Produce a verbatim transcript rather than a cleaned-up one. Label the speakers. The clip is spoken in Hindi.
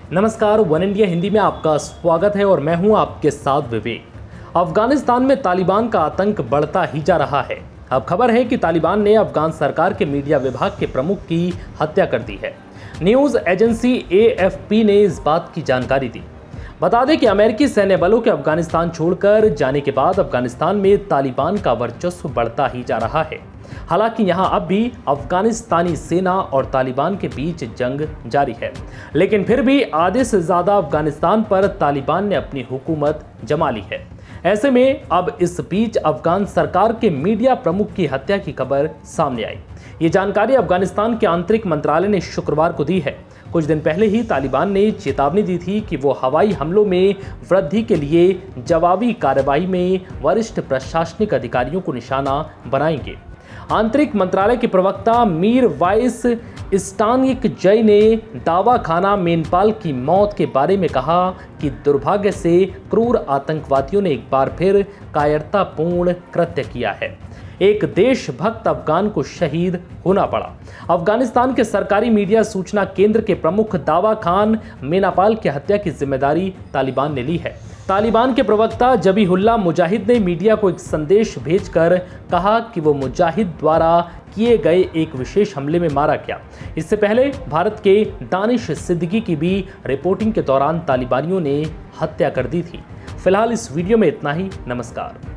Speaker 1: नमस्कार, वन इंडिया हिंदी में आपका स्वागत है और मैं हूं आपके साथ विवेक। अफगानिस्तान में तालिबान का आतंक बढ़ता ही जा रहा है। अब खबर है कि तालिबान ने अफगान सरकार के मीडिया विभाग के प्रमुख की हत्या कर दी है। News agency A F P ने इस बात की जानकारी दी। बता दें कि अमेरिकी सैन्य बलों के अफगानिस्तान छोड़कर जाने के बाद अफगानिस्तान में तालिबान का वर्चस्व बढ़ता ही जा रहा है। हालांकि यहां अब भी अफगानिस्तानी सेना और तालिबान के बीच जंग जारी है, लेकिन फिर भी आधे से ज्यादा अफगानिस्तान पर तालिबान ने अपनी हुकूमत जमा ली है। ऐसे में अब इस बीच अफगान सरकार के मीडिया प्रमुख की हत्या की खबर सामने आई। ये जानकारी अफगानिस्तान के आंतरिक मंत्रालय ने शुक्रवार को दी है। कुछ दिन पहले ही तालिबान ने चेतावनी दी थी कि वो हवाई हमलों में वृद्धि के लिए जवाबी कार्रवाई में वरिष्ठ प्रशासनिक अधिकारियों को निशाना बनाएंगे। आंतरिक मंत्रालय के प्रवक्ता मीर वाइस स्टानिक जय ने दावा खाना मेनपाल की मौत के बारे में कहा कि दुर्भाग्य से क्रूर आतंकवादियों ने एक बार फिर कायरतापूर्ण कृत्य किया है। एक देशभक्त अफगान को शहीद होना पड़ा। अफगानिस्तान के सरकारी मीडिया सूचना केंद्र के प्रमुख दावा खान मेनापाल की हत्या की जिम्मेदारी तालिबान ने ली है। तालिबान के प्रवक्ता जबीहुल्लाह मुजाहिद ने मीडिया को एक संदेश भेजकर कहा कि वो मुजाहिद द्वारा किए गए एक विशेष हमले में मारा गया। इससे पहले भारत के दानिश सिद्दीकी की भी रिपोर्टिंग के दौरान तालिबानियों ने हत्या कर दी थी। फिलहाल इस वीडियो में इतना ही। नमस्कार।